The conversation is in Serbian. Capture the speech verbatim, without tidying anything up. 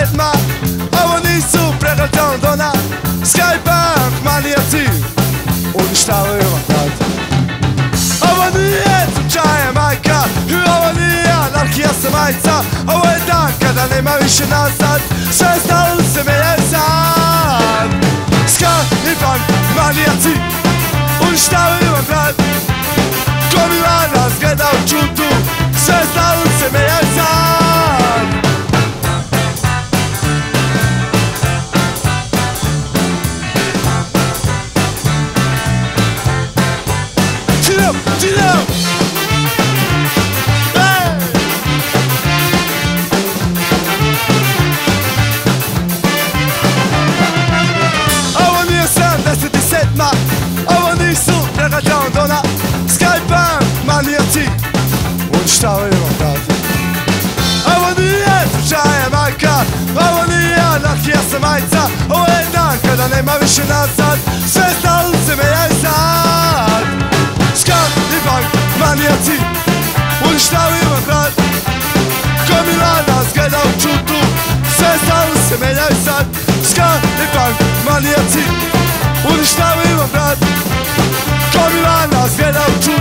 sedma. Ovo nisu pregled Londona, Skybank manijaci uništavaju vam grad. Ovo nije slučaje majka, i ovo nije anarhija sa majica. Ovo je dan kada nema više nazad, sve stalo se menja sad. Skybank manijaci uništavaju vam grad. Gomila nas gleda u čutu, sve stalo se menja sad. Chill up, chill up. Hey! Ovo nije sedamdeset sedma, ovo nisu pregled Londona, Skybank manijaci uništavaju vam grad. Ovo nije slučaje majka, ovo nije anarhija sa majica. Ovo je dan kada nema više nazad, sve stalo se menja sad. Skybank manijaci uništavaju vam grad. Gomila nas gleda u čutu, sve stalo se menja sad. Skybank manijaci uništavaju vam grad. Gomila nas gleda u čutu,